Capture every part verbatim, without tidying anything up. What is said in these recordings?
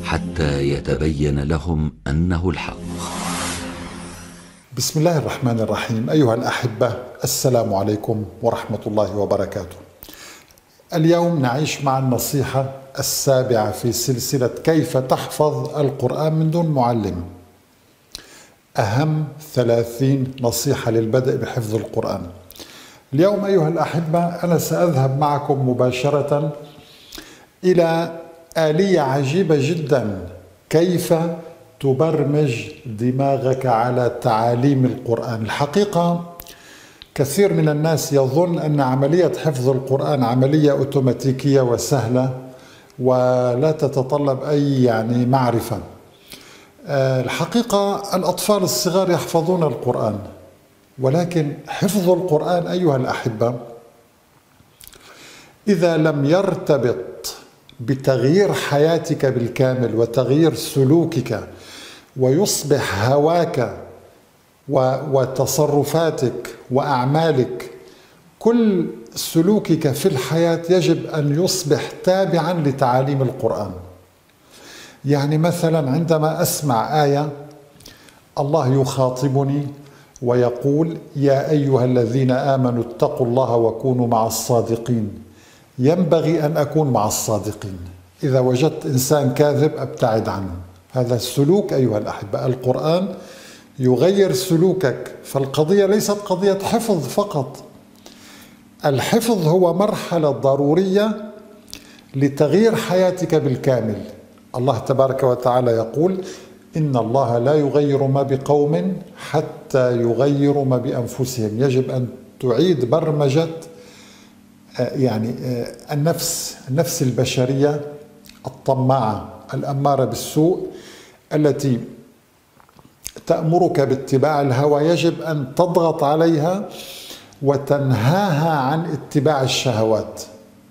حتى يتبين لهم أنه الحق. بسم الله الرحمن الرحيم. أيها الأحبة، السلام عليكم ورحمة الله وبركاته. اليوم نعيش مع النصيحة السابعة في سلسلة كيف تحفظ القرآن من دون معلم. أهم ثلاثين نصيحة للبدء بحفظ القرآن. اليوم أيها الأحبة أنا سأذهب معكم مباشرة إلى آلية عجيبة جدا، كيف تبرمج دماغك على تعاليم القرآن. الحقيقة كثير من الناس يظن أن عملية حفظ القرآن عملية أوتوماتيكية وسهلة ولا تتطلب أي يعني معرفة. الحقيقة الأطفال الصغار يحفظون القرآن، ولكن حفظ القرآن أيها الأحبة إذا لم يرتبط بتغيير حياتك بالكامل وتغيير سلوكك ويصبح هواك وتصرفاتك وأعمالك كل سلوكك في الحياة يجب أن يصبح تابعا لتعاليم القرآن. يعني مثلا عندما أسمع آية الله يخاطبني ويقول يا أيها الذين آمنوا اتقوا الله وكونوا مع الصادقين، ينبغي أن أكون مع الصادقين. إذا وجدت إنسان كاذب أبتعد عنه. هذا السلوك أيها الأحبة، القرآن يغير سلوكك. فالقضية ليست قضية حفظ فقط، الحفظ هو مرحلة ضرورية لتغيير حياتك بالكامل. الله تبارك وتعالى يقول إن الله لا يغير ما بقوم حتى يغيروا ما بأنفسهم. يجب أن تعيد برمجة يعني النفس النفس البشرية الطماعة الأمارة بالسوء التي تأمرك باتباع الهوى. يجب أن تضغط عليها وتنهاها عن اتباع الشهوات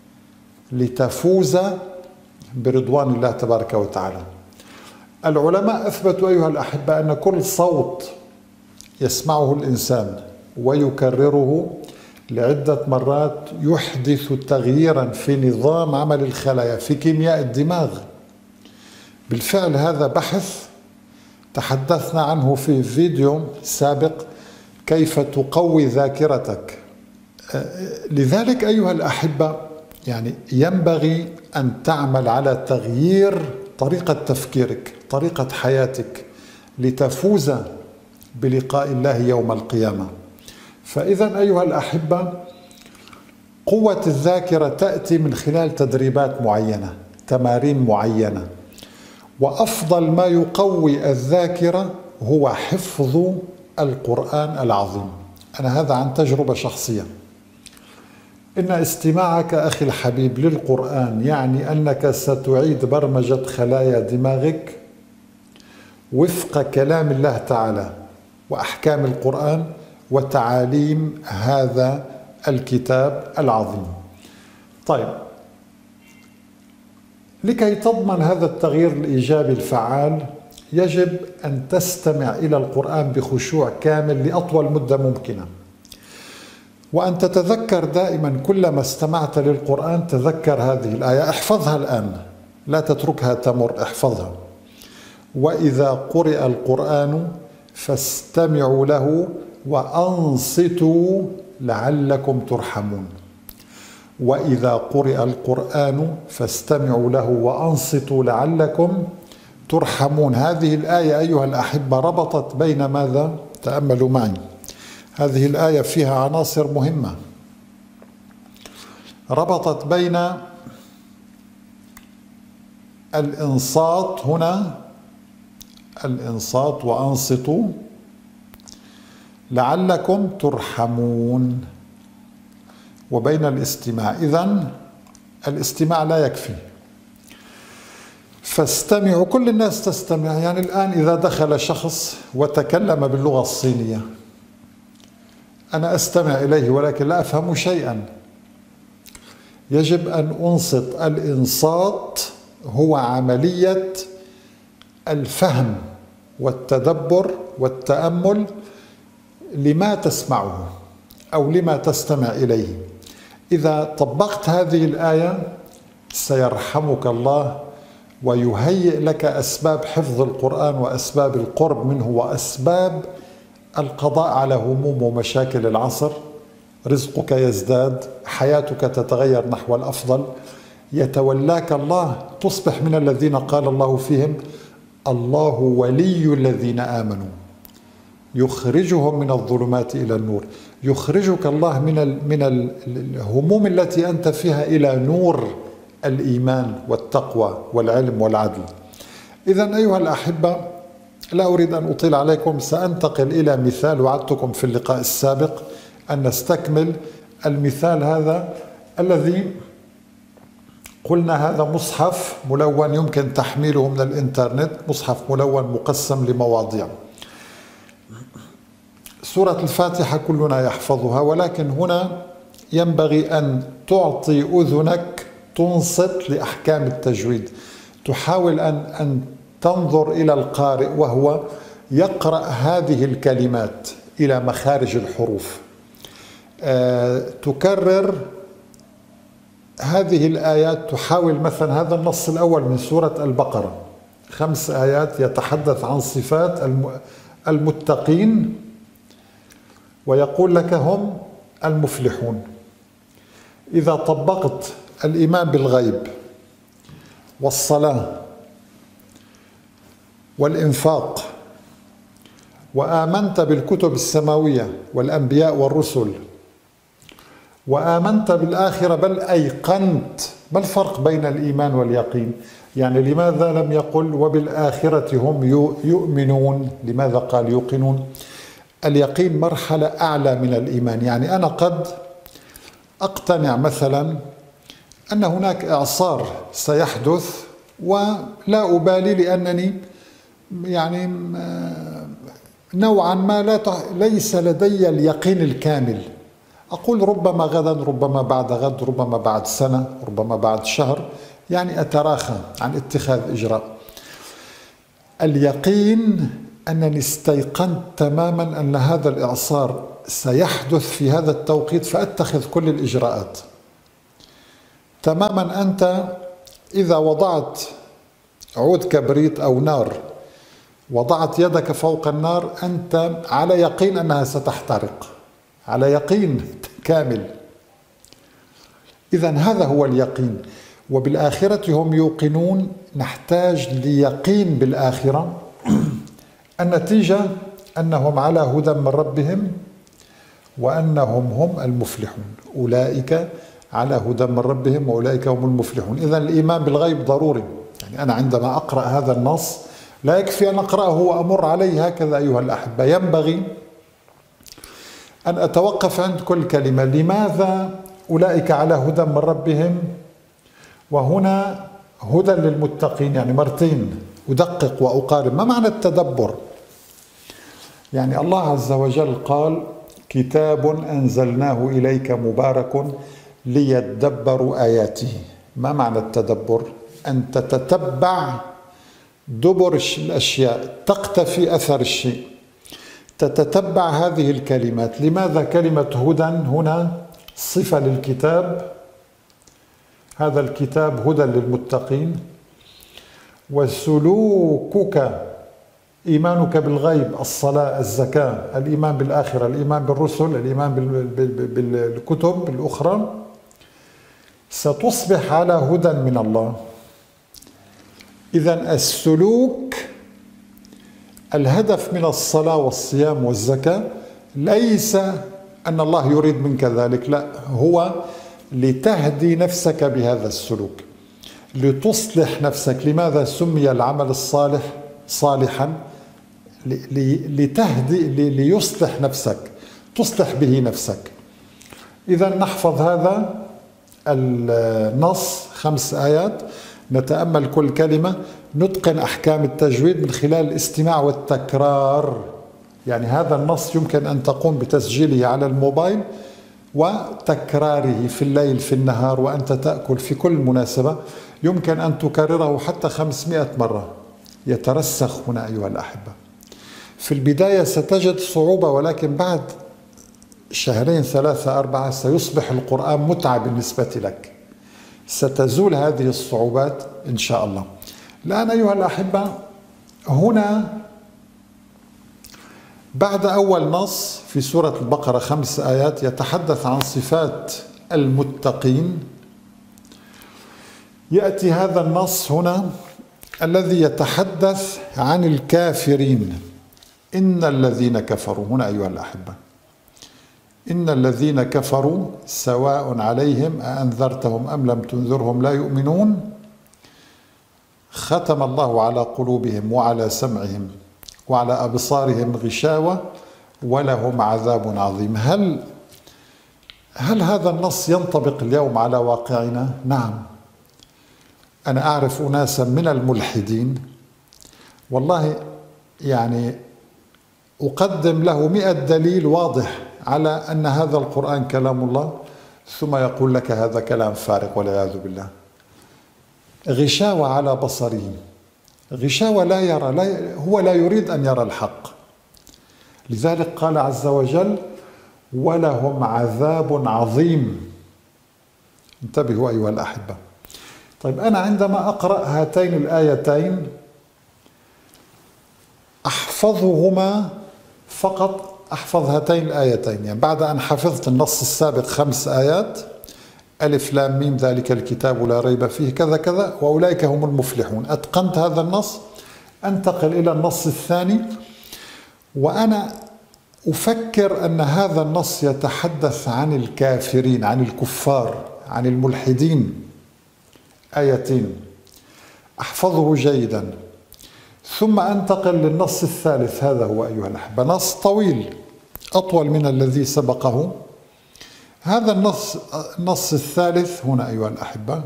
لتفوز برضوان الله تبارك وتعالى. العلماء أثبتوا أيها الأحبة أن كل صوت يسمعه الإنسان ويكرره لعدة مرات يحدث تغييرا في نظام عمل الخلايا، في كيمياء الدماغ. بالفعل هذا بحث تحدثنا عنه في فيديو سابق، كيف تقوي ذاكرتك. لذلك أيها الأحبة يعني ينبغي أن تعمل على تغيير طريقة تفكيرك، طريقة حياتك، لتفوز بلقاء الله يوم القيامة. فإذا أيها الأحبة قوة الذاكرة تأتي من خلال تدريبات معينة، تمارين معينة، وأفضل ما يقوي الذاكرة هو حفظ القرآن العظيم. أنا هذا عن تجربة شخصية. إن استماعك أخي الحبيب للقرآن يعني أنك ستعيد برمجة خلايا دماغك وفق كلام الله تعالى وأحكام القرآن وتعاليم هذا الكتاب العظيم. طيب، لكي تضمن هذا التغيير الإيجابي الفعال يجب أن تستمع إلى القرآن بخشوع كامل لأطول مدة ممكنة، وأن تتذكر دائما كلما استمعت للقرآن تذكر هذه الآية، احفظها الآن، لا تتركها تمر، احفظها. وإذا قرئ القرآن فاستمعوا له وأنصتوا لعلكم ترحمون. وإذا قرئ القرآن فاستمعوا له وأنصتوا لعلكم ترحمون. هذه الآية أيها الأحبة ربطت بين ماذا؟ تأملوا معي. هذه الآية فيها عناصر مهمة، ربطت بين الإنصات هنا، الإنصات وأنصتوا لعلكم ترحمون، وبين الاستماع. إذن الاستماع لا يكفي، فاستمعوا. كل الناس تستمع. يعني الآن إذا دخل شخص وتكلم باللغة الصينية أنا أستمع إليه ولكن لا أفهم شيئا. يجب أن أنصت. الإنصات هو عملية الفهم والتدبر والتأمل لما تسمعه أو لما تستمع إليه. إذا طبقت هذه الآية سيرحمك الله ويهيئ لك أسباب حفظ القرآن وأسباب القرب منه وأسباب القضاء على هموم ومشاكل العصر. رزقك يزداد، حياتك تتغير نحو الأفضل، يتولاك الله، تصبح من الذين قال الله فيهم: الله ولي الذين آمنوا يخرجهم من الظلمات إلى النور. يخرجك الله من من الهموم التي أنت فيها إلى نور الإيمان والتقوى والعلم والعدل. إذن أيها الأحبة، لا أريد أن أطيل عليكم، سأنتقل إلى مثال وعدتكم في اللقاء السابق أن نستكمل المثال هذا الذي قلنا هذا مصحف ملون يمكن تحميله من الإنترنت، مصحف ملون مقسم لمواضيع. سورة الفاتحة كلنا يحفظها، ولكن هنا ينبغي أن تعطي أذنك تنصت لأحكام التجويد، تحاول أن أن تنظر إلى القارئ وهو يقرأ هذه الكلمات إلى مخارج الحروف، أه تكرر هذه الآيات، تحاول مثلا هذا النص الأول من سورة البقرة، خمس آيات يتحدث عن صفات المتقين ويقول لك هم المفلحون. إذا طبقت الإيمان بالغيب والصلاة والإنفاق وآمنت بالكتب السماوية والأنبياء والرسل وآمنت بالآخرة بل أيقنت، ما الفرق بين الإيمان واليقين؟ يعني لماذا لم يقل وبالآخرة هم يؤمنون؟ لماذا قال يوقنون؟ اليقين مرحلة أعلى من الإيمان. يعني أنا قد أقتنع مثلا أن هناك إعصار سيحدث ولا أبالي، لأنني يعني نوعا ما لا ليس لدي اليقين الكامل. أقول ربما غدا، ربما بعد غد، ربما بعد سنة، ربما بعد شهر، يعني أتراخى عن اتخاذ إجراء. اليقين أنني استيقنت تماما أن هذا الإعصار سيحدث في هذا التوقيت فأتخذ كل الإجراءات. تماما أنت إذا وضعت عود كبريت أو نار، وضعت يدك فوق النار، أنت على يقين أنها ستحترق، على يقين كامل. إذن هذا هو اليقين. وبالآخرة هم يوقنون، نحتاج ليقين بالآخرة. النتيجة أنهم على هدى من ربهم وأنهم هم المفلحون. أولئك على هدى من ربهم وأولئك هم المفلحون. إذن الإيمان بالغيب ضروري. يعني أنا عندما أقرأ هذا النص لا يكفي أن أقرأه وأمر عليه هكذا أيها الأحبة، ينبغي أن أتوقف عند كل كلمة. لماذا أولئك على هدى من ربهم؟ وهنا هدى للمتقين، يعني مرتين أدقق وأقارب. ما معنى التدبر؟ يعني الله عز وجل قال كتاب أنزلناه إليك مبارك ليدبروا آياته. ما معنى التدبر؟ أن تتتبع دبر الأشياء، تقتفي أثر الشيء، تتتبع هذه الكلمات. لماذا كلمة هدى هنا صفة للكتاب؟ هذا الكتاب هدى للمتقين. وسلوكك، إيمانك بالغيب، الصلاة، الزكاة، الإيمان بالآخرة، الإيمان بالرسل، الإيمان بالكتب الأخرى، ستصبح على هدى من الله. إذن السلوك، الهدف من الصلاة والصيام والزكاة ليس أن الله يريد منك ذلك، لا، هو لتهدي نفسك بهذا السلوك، لتصلح نفسك. لماذا سمي العمل الصالح صالحا؟ لتهدي، ليصلح نفسك، تصلح به نفسك. إذا نحفظ هذا النص، خمس آيات، نتأمل كل كلمة، نتقن أحكام التجويد من خلال الاستماع والتكرار. يعني هذا النص يمكن أن تقوم بتسجيله على الموبايل وتكراره في الليل في النهار وأنت تأكل في كل مناسبة. يمكن أن تكرره حتى خمسمائة مرة، يترسخ هنا أيها الأحبة. في البداية ستجد صعوبة، ولكن بعد شهرين ثلاثة أربعة سيصبح القرآن متعة بالنسبة لك، ستزول هذه الصعوبات إن شاء الله. الآن أيها الأحبة، هنا بعد أول نص في سورة البقرة خمس آيات يتحدث عن صفات المتقين، يأتي هذا النص هنا الذي يتحدث عن الكافرين. إن الذين كفروا، هنا أيها الأحبة، إن الذين كفروا سواء عليهم أأنذرتهم أم لم تنذرهم لا يؤمنون، ختم الله على قلوبهم وعلى سمعهم وعلى أبصارهم غشاوة ولهم عذاب عظيم. هل هل هذا النص ينطبق اليوم على واقعنا؟ نعم. أنا أعرف أناسا من الملحدين والله يعني أقدم له مئة دليل واضح على أن هذا القرآن كلام الله، ثم يقول لك هذا كلام فارغ والعياذ بالله. غشاوة على بصره، غشاوة لا يرى، لا هو لا يريد أن يرى الحق. لذلك قال عز وجل ولهم عذاب عظيم. انتبهوا أيها الأحبة. طيب أنا عندما أقرأ هاتين الآيتين أحفظهما فقط، أحفظ هاتين الآيتين، يعني بعد أن حفظت النص السابق خمس آيات، ألف لام ميم ذلك الكتاب لا ريب فيه كذا كذا وأولئك هم المفلحون، أتقنت هذا النص، أنتقل إلى النص الثاني وأنا أفكر أن هذا النص يتحدث عن الكافرين، عن الكفار، عن الملحدين. آيتين أحفظه جيدا، ثم أنتقل للنص الثالث. هذا هو أيها الأحبة نص طويل أطول من الذي سبقه. هذا النص النص الثالث هنا أيها الأحبة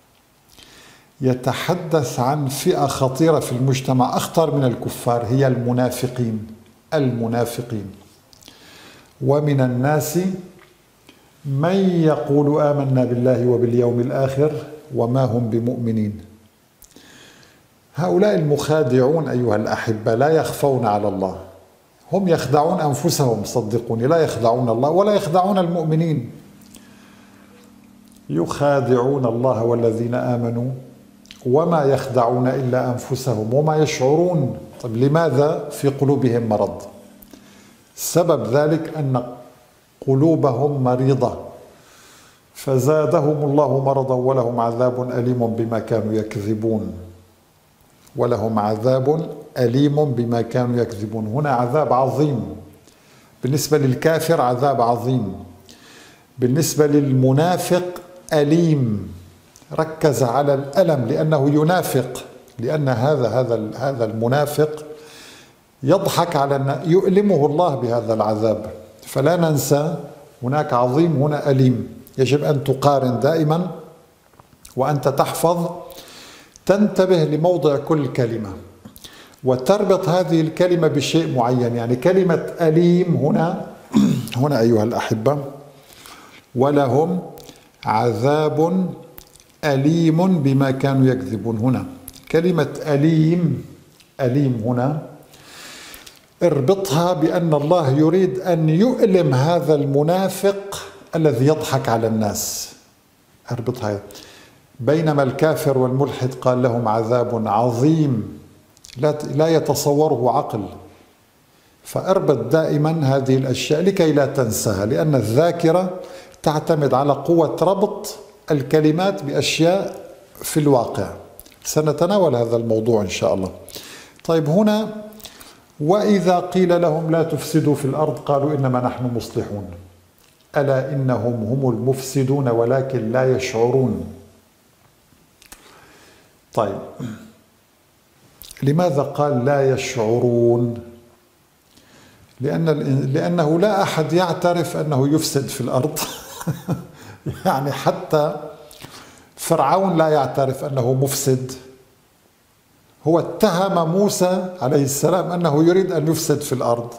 يتحدث عن فئة خطيرة في المجتمع، أخطر من الكفار، هي المنافقين. المنافقين ومن الناس من يقول آمنا بالله وباليوم الآخر وما هم بمؤمنين. هؤلاء المخادعون أيها الأحبة لا يخفون على الله، هم يخدعون أنفسهم صدقوني، لا يخدعون الله ولا يخدعون المؤمنين. يخادعون الله والذين آمنوا وما يخدعون إلا أنفسهم وما يشعرون. طيب لماذا في قلوبهم مرض؟ سبب ذلك أن قلوبهم مريضة فزادهم الله مرضا ولهم عذاب أليم بما كانوا يكذبون. ولهم عذاب أليم بما كانوا يكذبون. هنا عذاب عظيم بالنسبة للكافر، عذاب عظيم بالنسبة للمنافق أليم. ركز على الألم لأنه ينافق، لأن هذا هذا هذا المنافق يضحك على يؤلمه الله بهذا العذاب. فلا ننسى هناك عظيم هنا أليم. يجب أن تقارن دائما وأنت تحفظ، تنتبه لموضع كل كلمة وتربط هذه الكلمة بشيء معين. يعني كلمة أليم هنا هنا أيها الأحبة ولهم عذاب أليم بما كانوا يكذبون. هنا كلمة أليم، أليم هنا اربطها بأن الله يريد أن يؤلم هذا المنافق الذي يضحك على الناس. اربطها. بينما الكافر والملحد قال لهم عذاب عظيم لا لا يتصوره عقل. فاربط دائما هذه الأشياء لكي لا تنساها، لأن الذاكرة تعتمد على قوة ربط الكلمات بأشياء في الواقع. سنتناول هذا الموضوع إن شاء الله. طيب هنا وإذا قيل لهم لا تفسدوا في الأرض قالوا إنما نحن مصلحون ألا إنهم هم المفسدون ولكن لا يشعرون. طيب لماذا قال لا يشعرون؟ لأن لأنه لا أحد يعترف أنه يفسد في الأرض. يعني حتى فرعون لا يعترف أنه مفسد. هو اتهم موسى عليه السلام أنه يريد أن يفسد في الأرض،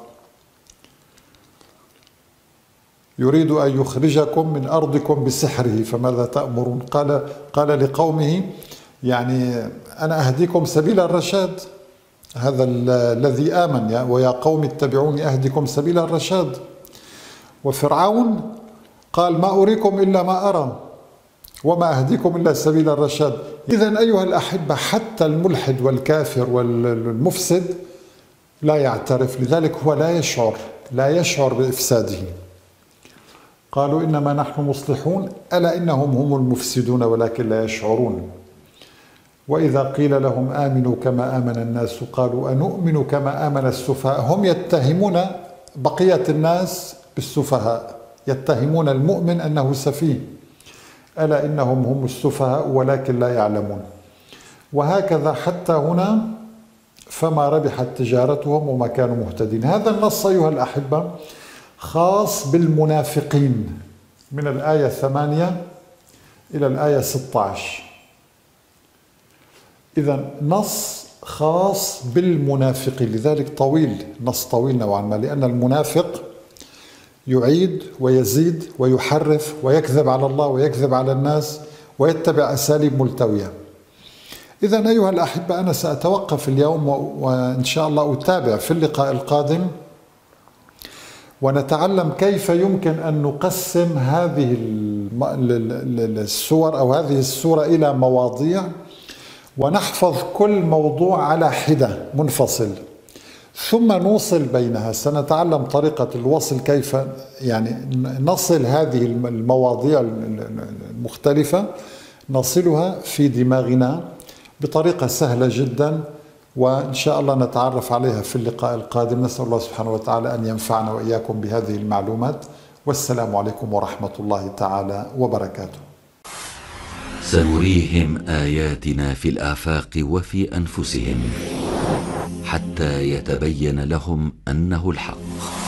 يريد أن يخرجكم من أرضكم بسحره فماذا تأمرون؟ قال قال لقومه يعني أنا أهديكم سبيل الرشاد، هذا الذي آمن ويا قوم اتبعوني أهدكم سبيل الرشاد. وفرعون قال ما أريكم إلا ما أرى وما أهديكم إلا سبيل الرشاد. إذن أيها الأحبة، حتى الملحد والكافر والمفسد لا يعترف، لذلك هو لا يشعر لا يشعر بإفساده. قالوا إنما نحن مصلحون ألا إنهم هم المفسدون ولكن لا يشعرون. وإذا قيل لهم آمنوا كما آمن الناس قالوا أنؤمن كما آمن السفهاء. هم يتهمون بقية الناس بالسفهاء، يتهمون المؤمن أنه سفيه، ألا إنهم هم السفهاء ولكن لا يعلمون. وهكذا حتى هنا فما ربحت تجارتهم وما كانوا مهتدين. هذا النص أيها الأحبة خاص بالمنافقين من الآية ثمانية إلى الآية ستة عشر. إذن نص خاص بالمنافقين، لذلك طويل، نص طويل نوعا ما، لأن المنافق يعيد ويزيد ويحرف ويكذب على الله ويكذب على الناس ويتبع أساليب ملتوية. إذن أيها الأحبة، أنا سأتوقف اليوم وإن شاء الله أتابع في اللقاء القادم ونتعلم كيف يمكن أن نقسم هذه السور أو هذه السورة إلى مواضيع، ونحفظ كل موضوع على حدة منفصل، ثم نوصل بينها. سنتعلم طريقة الوصل، كيف يعني نصل هذه المواضيع المختلفة، نصلها في دماغنا بطريقة سهلة جدا، وإن شاء الله نتعرف عليها في اللقاء القادم. نسأل الله سبحانه وتعالى أن ينفعنا وإياكم بهذه المعلومات، والسلام عليكم ورحمة الله تعالى وبركاته. سنريهم آياتنا في الآفاق وفي أنفسهم حتى يتبين لهم أنه الحق.